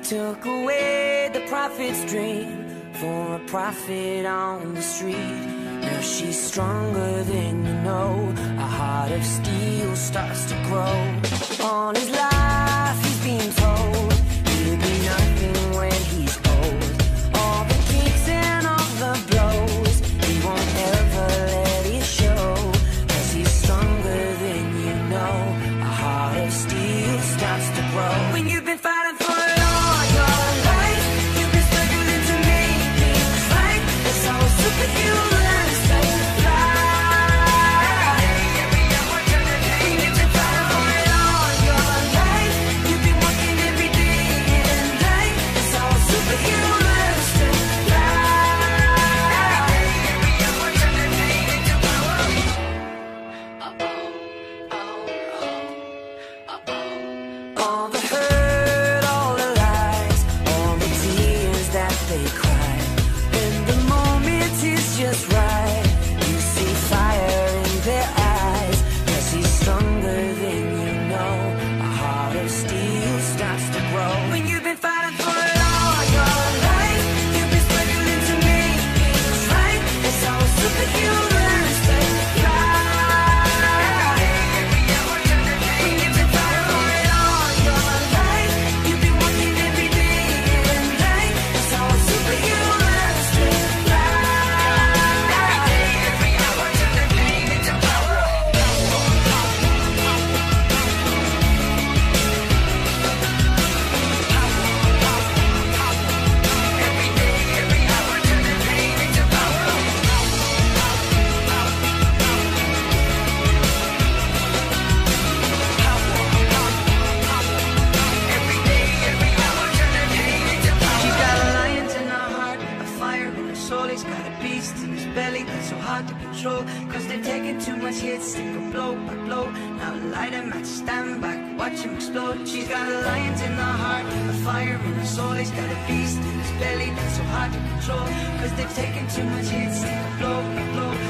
took away the prophet's dream for a prophet on the street. Now she's stronger than you know. A heart of steel starts to grow. On his life he's been told he'll be nothing when he's old. All the kicks and all the blows, he won't ever let it show. 'Cause he's stronger than you know. A heart of steel starts to grow. When you've been fighting for it all your life, you've been struggling to make things right. It's all superhuman strength to fly. Every hour turn a day. When you've been fighting for it all your life, you've been working every day and night. It's all superhuman strength to fly. Every hour turn a day into power. All the hurt, all the lies, all the tears that they cry. When the moment is just right, you see fire in their eyes. 'Cause he's stronger than you know. A heart of steel starts to grow. When you've been fighting for it all your life, you've been struggling to make things right. It's all superhuman strength to fly. Every hour turn a day. When you've been fighting for it all your life, you've been working every day and night. It's all superhuman strength to fly. Every hour turn a day into power. Every day, every hour turn a day into power. Every day, every hour turn a day into power. She's got a lion in her heart, a fire in her soul. He's got a beast in his belly that's so hard to control. 'Cause they've taken too much hits, they go blow by blow. Now light a match, stand back, watch him explode. She's got a lion in her heart, a fire in her soul. He's got a beast in his belly that's so hard to control. 'Cause they've taken too much hits, they go blow by blow.